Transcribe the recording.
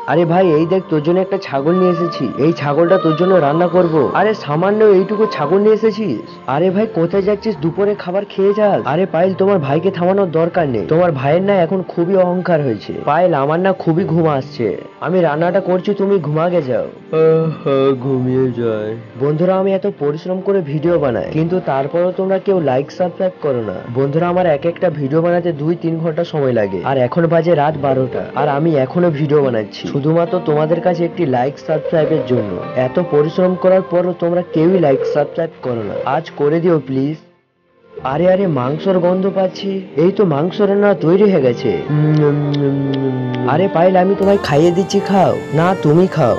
আরে ভাই এই দেখ তোর জন্য একটা ছাগল নিয়ে এসেছি, এই ছাগলটা তোর জন্য রান্না করব। আরে সামান্য এইটুকু ছাগল নিয়ে এসেছিস? আরে ভাই কোথায় যাচ্ছিস? দুপুরে খাবার খেয়ে যাস। আরে পায়েল তোমার ভাইকে থামানোর দরকার নেই, তোমার ভাইয়ের না এখন খুবই অহংকার হয়েছে। পায়েল আমার না খুবই ঘুম আসছে, আমি রান্নাটা করছি, তুমি ঘুমাগে যাও। ঘুমিয়ে যায়। বন্ধুরা আমি এত পরিশ্রম করে ভিডিও বানাই কিন্তু তারপরও তোমরা কেউ লাইক সাবস্ক্রাইব করো না। বন্ধুরা আমার এক একটা ভিডিও বানাতে 2-3 ঘন্টা সময় লাগে, আর এখন বাজে রাত 12টা, আর আমি এখনো ভিডিও বানাচ্ছি শুধুমাত্র তোমাদের কাছে একটি লাইক সাবস্ক্রাইবের জন্য। এত পরিশ্রম করার পরও তোমরা কেউই লাইক সাবস্ক্রাইব করো না, আজ করে দিও প্লিজ। আরে আরে মাংসর গন্ধ পাচ্ছি, এই তো মাংস রান্না তৈরি হয়ে গেছে। আরে পায়েল আমি তোমায় খাইয়ে দিচ্ছি, খাও না, তুমি খাও।